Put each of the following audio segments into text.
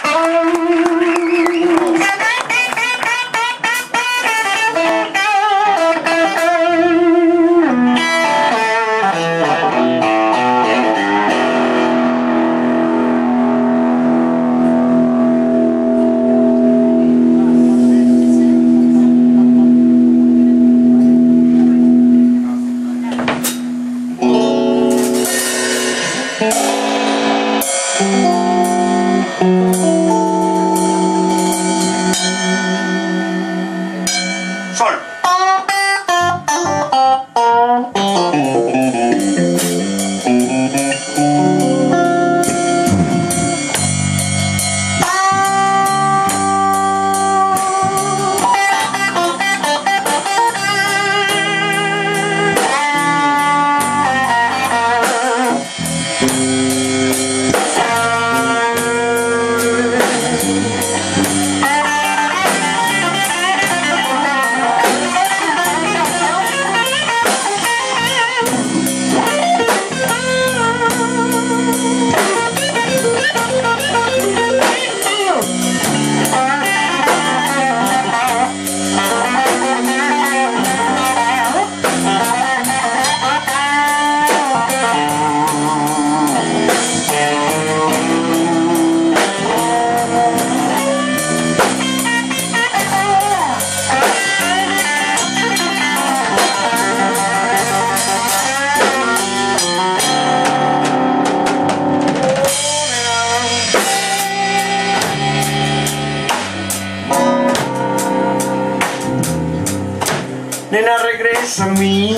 Nena, regresa a mí.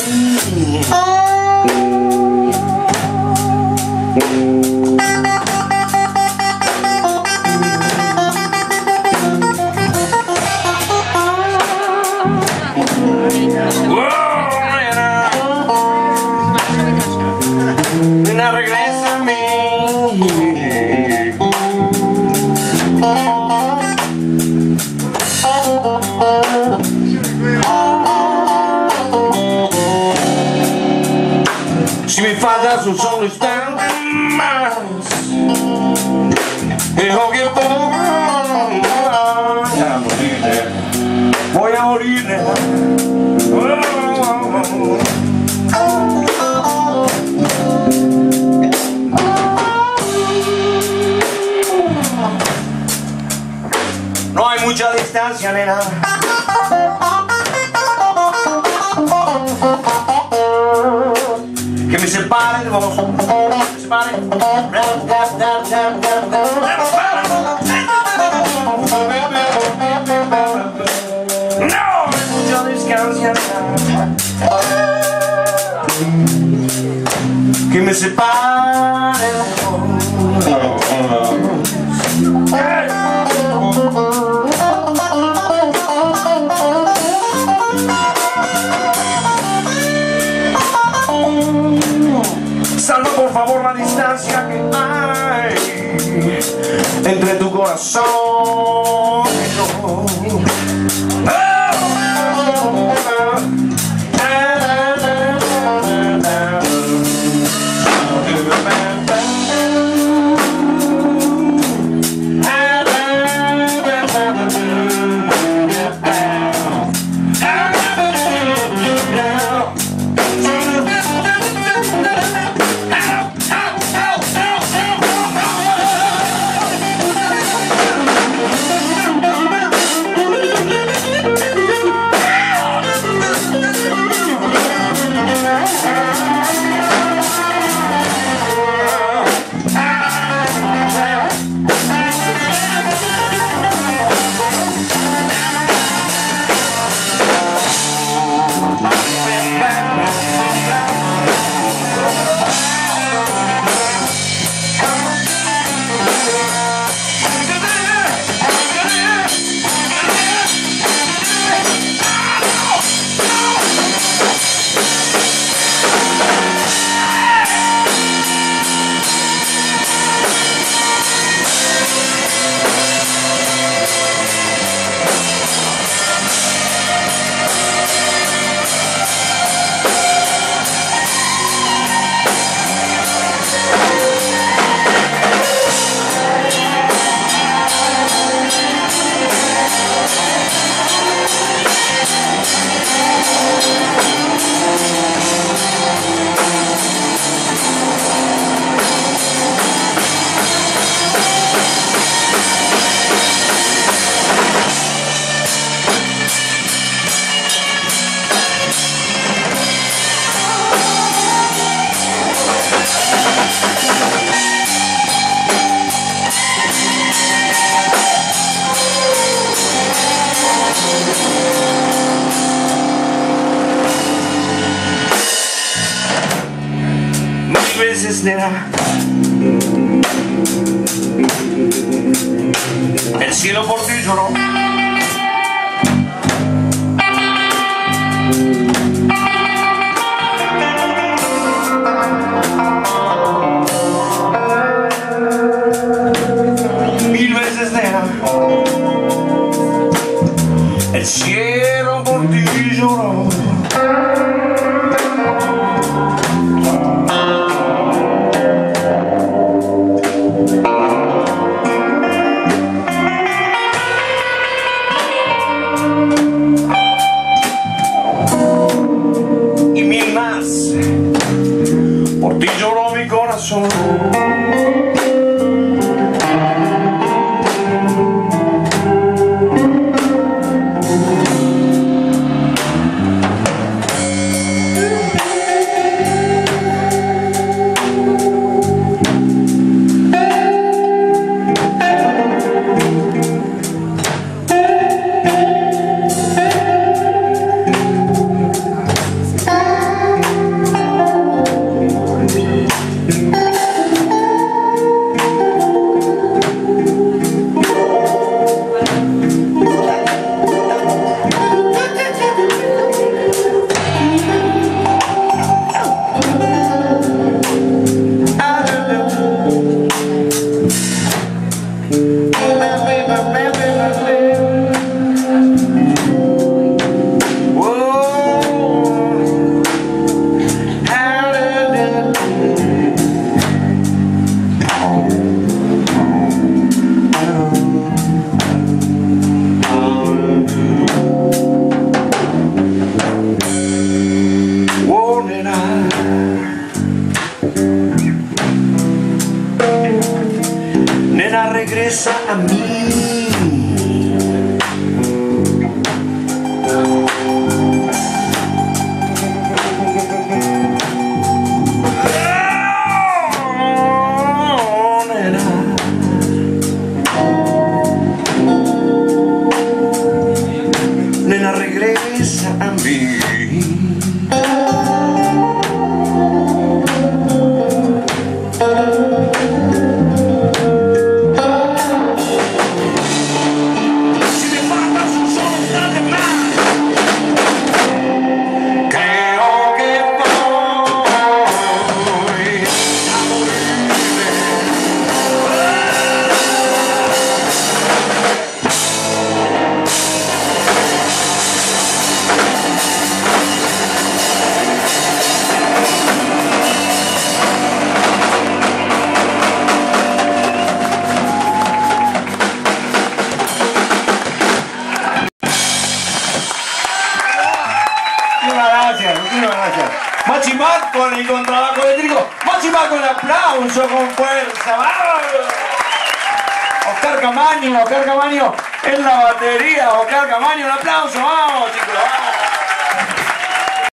Nena, regresa a mí. Si me faltas un solo instante más, dejo que voy a morir. No hay mucha distancia, nena, que me separe de vos, me separe. No hay mucha distancia, que me separe de vos. Salva por favor la distancia que hay entre tu corazón y yo. nena. El cielo por ti lloró. Mil veces, nena. El cielo por ti lloró. Y mil más. Por ti lloró mi corazón. Nena, regresa a mí. Oh, nena. Nena, regresa a mí. Muchísimas gracias. Machimar con el contrabajo eléctrico. Machimar con el aplauso, con fuerza. ¡Vamos! Oscar Camaño en la batería. Oscar Camaño, un aplauso. Vamos, chicos.